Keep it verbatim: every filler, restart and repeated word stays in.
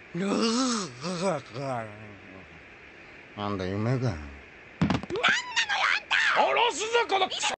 なんだ夢か。なんなのよあんた。殺すぞこのクソ。